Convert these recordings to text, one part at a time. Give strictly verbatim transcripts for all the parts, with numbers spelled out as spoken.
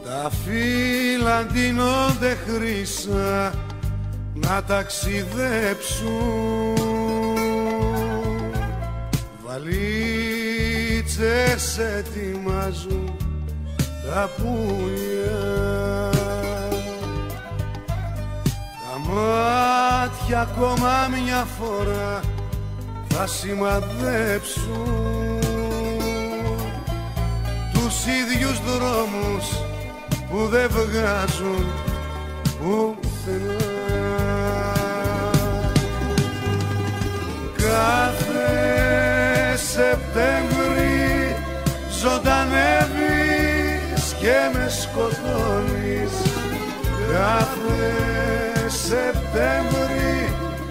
Τα φύλλα ντύνονται χρύσα να ταξιδέψουν, βαλίτσες ετοιμάζουν τα πουλιά, τα μάτια ακόμα μια φορά θα σημαδέψουν τους ίδιους δρόμους που δεν βγάζουν πουθενά. Κάθε Σεπτέμβρη ζωντανεύεις και με σκοτώνεις. Κάθε Σεπτέμβρη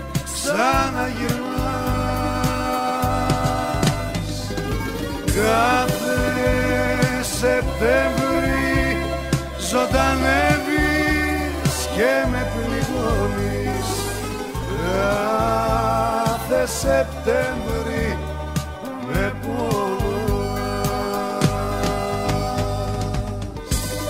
ξαναγυρνάς. Κάθε Σεπτέμβρη ζωντανεύεις και με πληγώνεις. Κάθε Σεπτέμβρη με πονάς.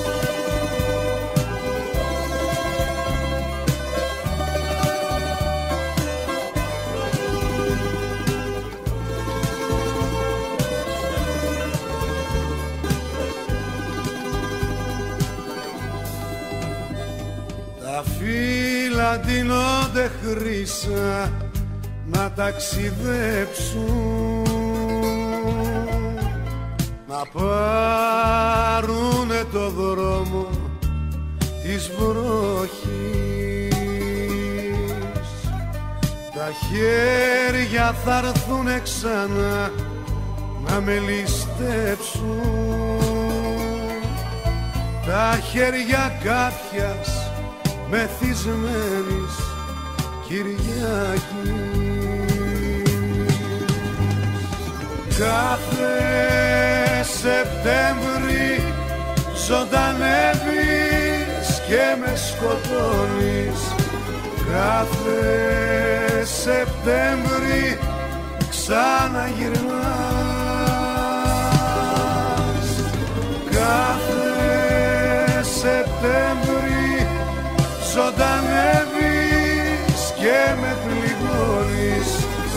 Τα φύλλα ντύνονται χρύσα να ταξιδέψουν, να πάρουνε το δρόμο της βροχής. Τα χέρια θα έρθουνε ξανά να με ληστέψουν, τα χέρια κάποιας μεθυσμένης Κυριακής. Κάθε Σεπτέμβρη ζωντανεύεις και με σκοτώνεις. Κάθε Σεπτέμβρη ξαναγυρνάς. Κάθε Σεπτέμβρη ζωντανεύεις και με πληγώνεις.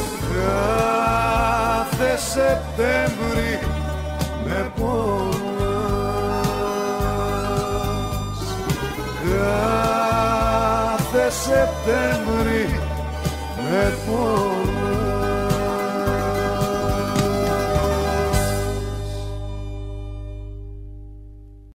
Κάθε Σεπτέμβρη με πονάς. Κάθε Σεπτέμβρη με πονάς.